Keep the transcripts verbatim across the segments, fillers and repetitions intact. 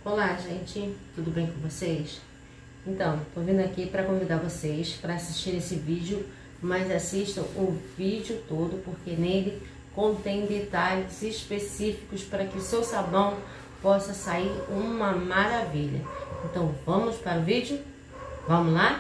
Olá, gente, tudo bem com vocês? Então, tô vindo aqui para convidar vocês para assistir esse vídeo, mas assistam o vídeo todo, porque nele contém detalhes específicos para que o seu sabão possa sair uma maravilha. Então, vamos para o vídeo? Vamos lá?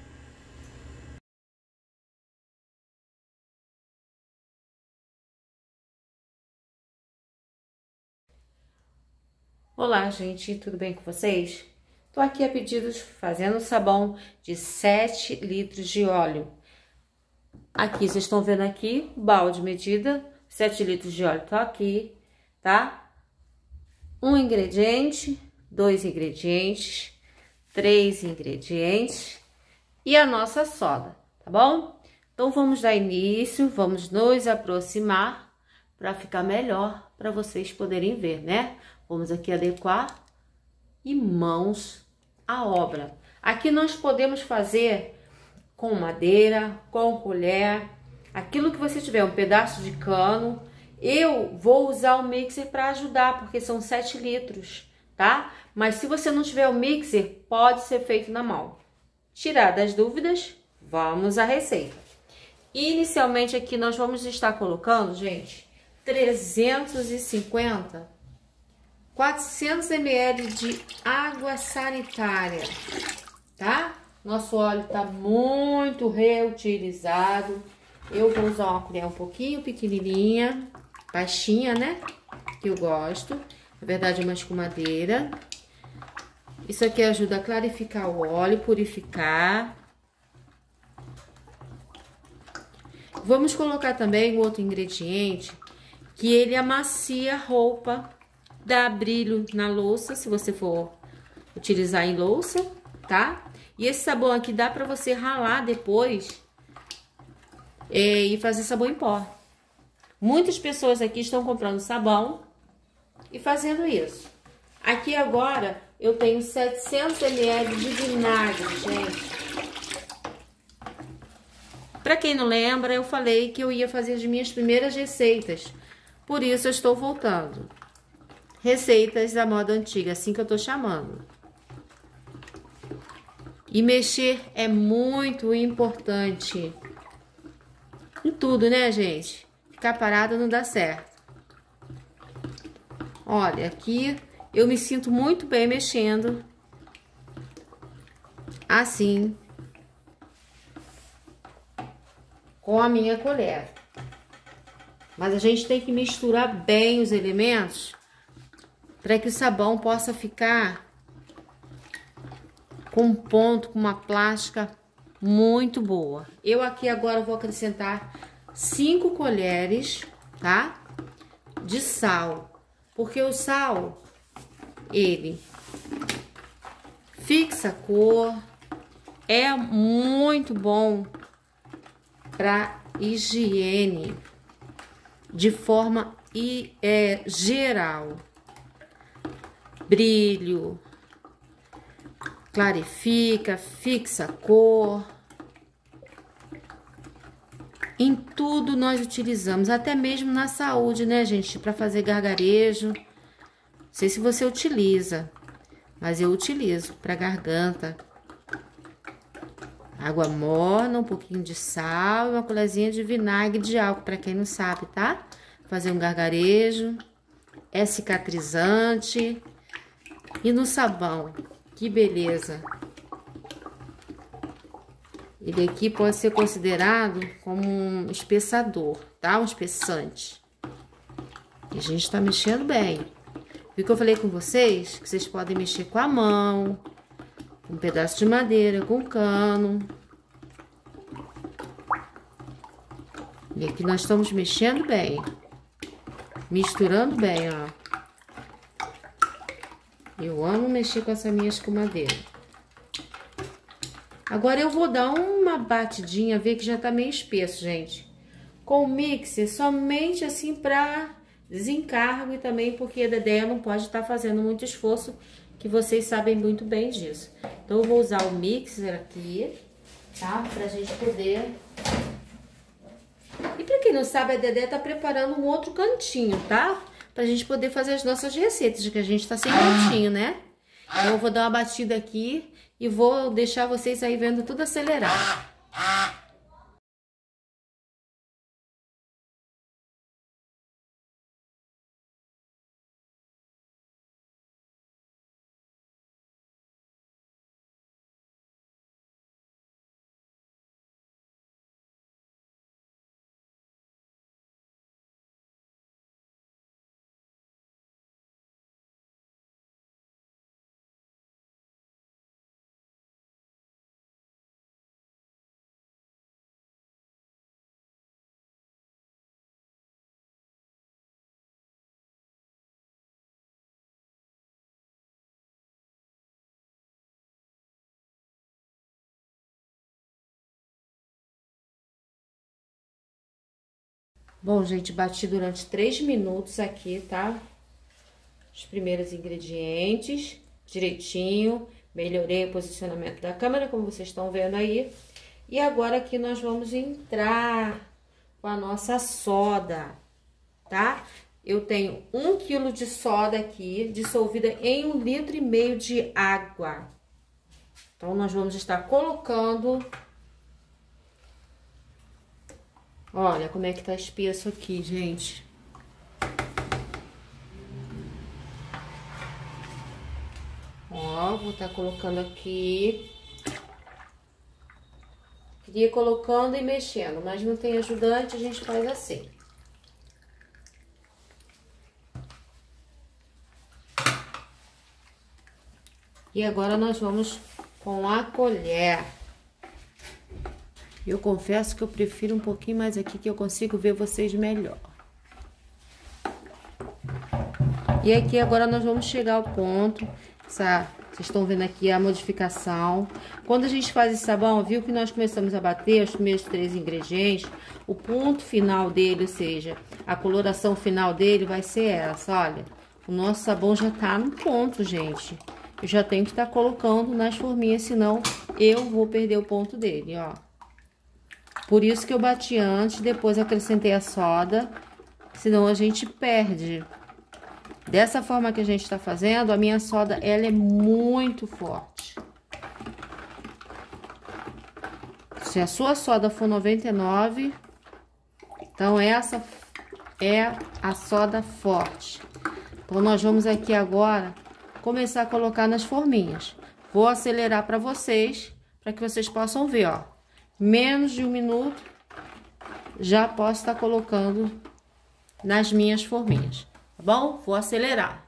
Olá, gente, tudo bem com vocês? Tô aqui a pedidos fazendo sabão de sete litros de óleo. Aqui, vocês estão vendo aqui, o balde medida, sete litros de óleo, tô aqui, tá? Um ingrediente, dois ingredientes, três ingredientes e a nossa soda, tá bom? Então, vamos dar início, vamos nos aproximar para ficar melhor, para vocês poderem ver, né? Vamos aqui adequar e mãos à obra. Aqui nós podemos fazer com madeira, com colher, aquilo que você tiver, um pedaço de cano. Eu vou usar o mixer para ajudar, porque são sete litros, tá? Mas se você não tiver o mixer, pode ser feito na mão. Tiradas as dúvidas, vamos à receita. Inicialmente aqui nós vamos estar colocando, gente, trezentos e cinquenta, quatrocentos mililitros de água sanitária, tá? Nosso óleo tá muito reutilizado. Eu vou usar uma colher um pouquinho pequenininha, baixinha, né? Que eu gosto. Na verdade é uma escumadeira. Isso aqui ajuda a clarificar o óleo, purificar. Vamos colocar também um outro ingrediente, que ele amacia a roupa, dá brilho na louça, se você for utilizar em louça, tá? E esse sabão aqui dá pra você ralar depois é, e fazer sabão em pó. Muitas pessoas aqui estão comprando sabão e fazendo isso. Aqui agora eu tenho setecentos mililitros de vinagre, gente. Pra quem não lembra, eu falei que eu ia fazer as minhas primeiras receitas, por isso eu estou voltando. Receitas da moda antiga, assim que eu tô chamando. E mexer é muito importante. Em tudo, né, gente? Ficar parado não dá certo. Olha, aqui eu me sinto muito bem mexendo. Assim. Com a minha colher. Mas a gente tem que misturar bem os elementos para que o sabão possa ficar com um ponto, com uma plástica muito boa. Eu aqui agora vou acrescentar cinco colheres, tá? De sal, porque o sal, ele fixa a cor, é muito bom para higiene de forma e, é, geral. Brilho, clarifica, fixa a cor. Em tudo nós utilizamos, até mesmo na saúde, né, gente? Para fazer gargarejo. Não sei se você utiliza, mas eu utilizo para garganta. Água morna, um pouquinho de sal e uma colherzinha de vinagre de álcool, para quem não sabe, tá? Fazer um gargarejo. É cicatrizante. E no sabão, que beleza! Ele aqui pode ser considerado como um espessador, tá? Um espessante. E a gente tá mexendo bem. Viu que eu falei com vocês? Que vocês podem mexer com a mão, com um pedaço de madeira, com cano. E aqui nós estamos mexendo bem. Misturando bem, ó. Eu amo mexer com essa minha escumadeira. Agora eu vou dar uma batidinha, ver que já tá meio espesso, gente. Com o mixer, somente assim pra desencargo e também porque a Dedéia não pode estar fazendo muito esforço, que vocês sabem muito bem disso. Então eu vou usar o mixer aqui, tá? Pra gente poder... E pra quem não sabe, a Dedé tá preparando um outro cantinho, tá? Pra gente poder fazer as nossas receitas, que a gente tá sem cantinho, né? Eu vou dar uma batida aqui e vou deixar vocês aí vendo tudo acelerado. Bom, gente, bati durante três minutos aqui, tá? Os primeiros ingredientes, direitinho. Melhorei o posicionamento da câmera, como vocês estão vendo aí. E agora aqui nós vamos entrar com a nossa soda, tá? Eu tenho um quilo de soda aqui, dissolvida em um litro e meio de água. Então, nós vamos estar colocando... Olha como é que tá espesso aqui, gente. Ó, vou estar colocando aqui. Queria ir colocando e mexendo, mas não tem ajudante, a gente faz assim. E agora nós vamos com a colher. Eu confesso que eu prefiro um pouquinho mais aqui, que eu consigo ver vocês melhor. E aqui agora nós vamos chegar ao ponto, essa, vocês estão vendo aqui a modificação. Quando a gente faz esse sabão, viu que nós começamos a bater os primeiros três ingredientes, o ponto final dele, ou seja, a coloração final dele vai ser essa, olha. O nosso sabão já tá no ponto, gente. Eu já tenho que estar colocando nas forminhas, senão eu vou perder o ponto dele, ó. Por isso que eu bati antes, depois acrescentei a soda, senão a gente perde. Dessa forma que a gente tá fazendo, a minha soda, ela é muito forte. Se a sua soda for noventa e nove, então essa é a soda forte. Então, nós vamos aqui agora começar a colocar nas forminhas. Vou acelerar para vocês, para que vocês possam ver, ó. Menos de um minuto, já posso estar colocando nas minhas forminhas, tá bom? Vou acelerar.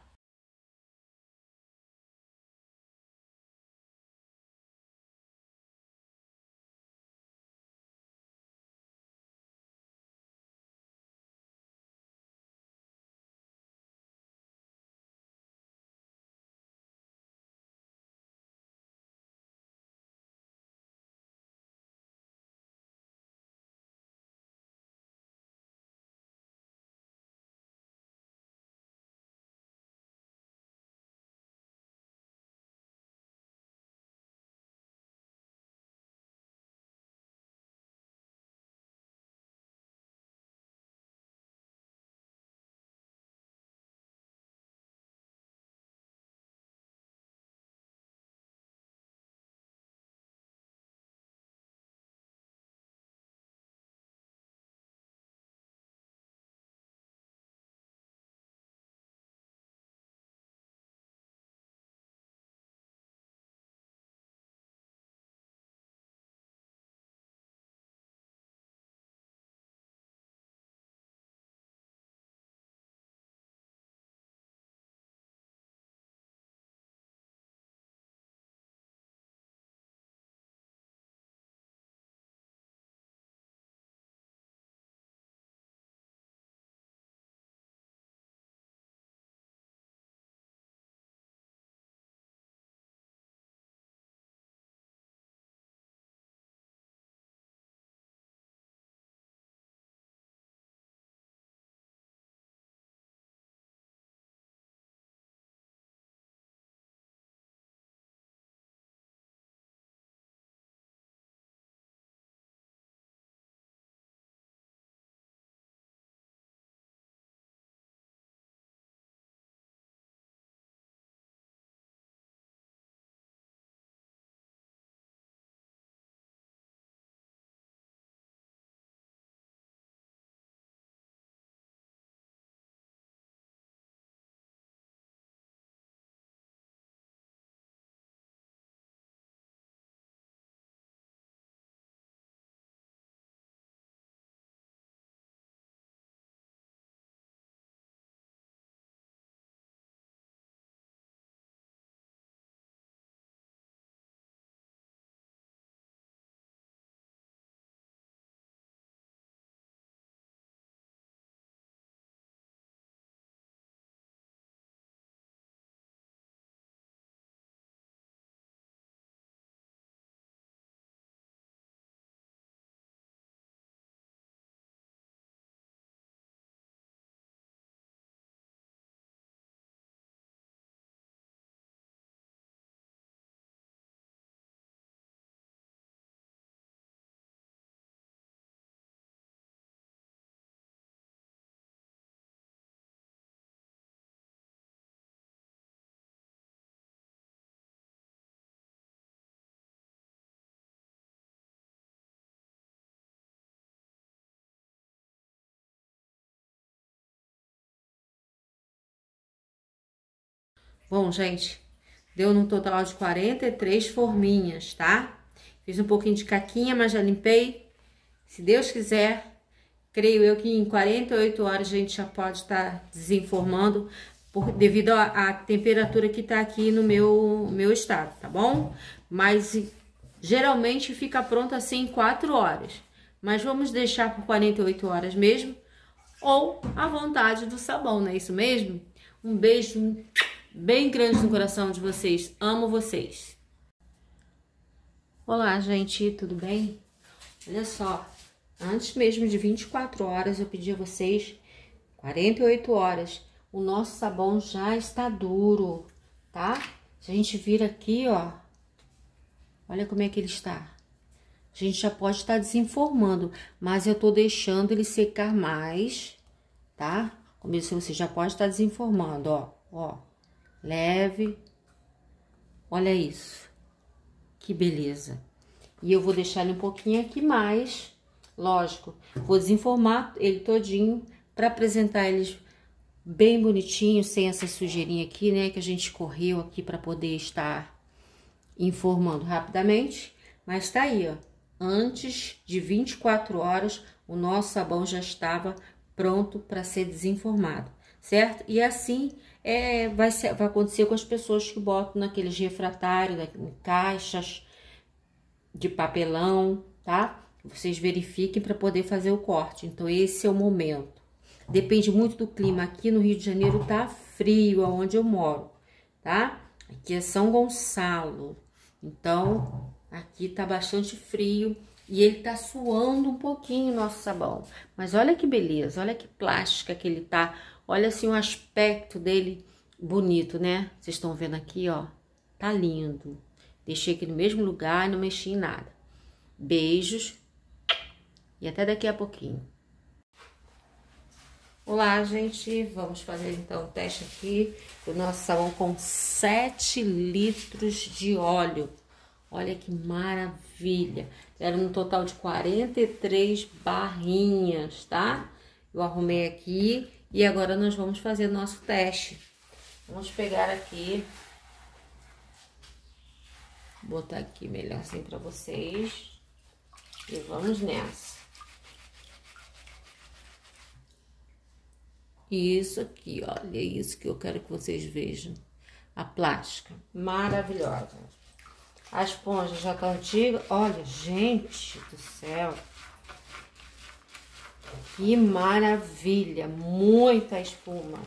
Bom, gente, deu no total de quarenta e três forminhas, tá? Fiz um pouquinho de caquinha, mas já limpei. Se Deus quiser, creio eu que em quarenta e oito horas a gente já pode estar desenformando por, devido à temperatura que tá aqui no meu, meu estado, tá bom? Mas geralmente fica pronto assim em quatro horas. Mas vamos deixar por quarenta e oito horas mesmo, ou à vontade do sabão, não é isso mesmo? Um beijo bem grande no coração de vocês. Amo vocês. Olá, gente, tudo bem? Olha só, antes mesmo de vinte e quatro horas, eu pedi a vocês quarenta e oito horas. O nosso sabão já está duro, tá? Se a gente vir aqui, ó, olha como é que ele está. A gente já pode estar desenformando, mas eu tô deixando ele secar mais, tá? Como isso, você já pode estar desenformando, ó, ó. Leve. Olha isso. Que beleza. E eu vou deixar ele um pouquinho aqui mais, lógico. Vou desenformar ele todinho para apresentar eles bem bonitinho, sem essa sujeirinha aqui, né? Que a gente correu aqui para poder estar informando rapidamente. Mas tá aí, ó. Antes de vinte e quatro horas, o nosso sabão já estava pronto para ser desenformado, certo? E assim é, vai, ser, vai acontecer com as pessoas que botam naqueles refratários, em caixas de papelão, tá? Vocês verifiquem para poder fazer o corte. Então, esse é o momento. Depende muito do clima. Aqui no Rio de Janeiro tá frio, aonde eu moro, tá? Aqui é São Gonçalo. Então, aqui tá bastante frio e ele tá suando um pouquinho o nosso sabão. Mas olha que beleza, olha que plástica que ele tá. Olha assim o aspecto dele bonito, né? Vocês estão vendo aqui, ó. Tá lindo. Deixei aqui no mesmo lugar e não mexi em nada. Beijos e até daqui a pouquinho. Olá, gente. Vamos fazer então o teste aqui do nosso sabão com sete litros de óleo. Olha que maravilha. Era um total de quarenta e três barrinhas, tá? Eu arrumei aqui e agora nós vamos fazer nosso teste. Vamos pegar aqui, botar aqui melhor assim pra vocês e vamos nessa. Isso aqui, olha, é isso que eu quero que vocês vejam. A plástica, maravilhosa. A esponja já tá antiga. Olha, gente do céu. Que maravilha. Muita espuma.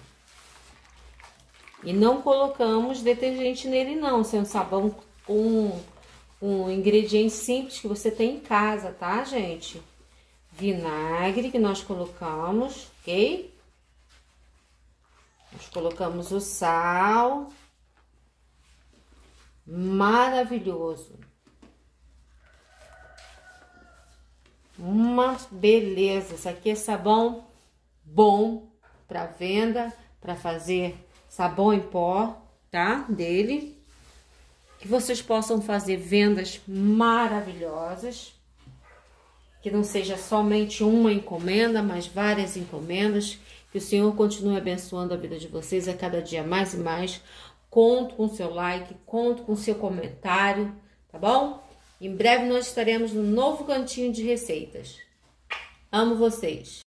E não colocamos detergente nele não. Isso é um sabão com um ingrediente simples que você tem em casa, tá, gente? Vinagre que nós colocamos, ok? Nós colocamos o sal. Maravilhoso. Uma beleza. Isso aqui é sabão bom para venda, para fazer sabão em pó, tá? Dele. Que vocês possam fazer vendas maravilhosas. Que não seja somente uma encomenda, mas várias encomendas. Que o Senhor continue abençoando a vida de vocês a cada dia mais e mais. Conto com o seu like, conto com o seu comentário, tá bom? Em breve nós estaremos no novo cantinho de receitas. Amo vocês!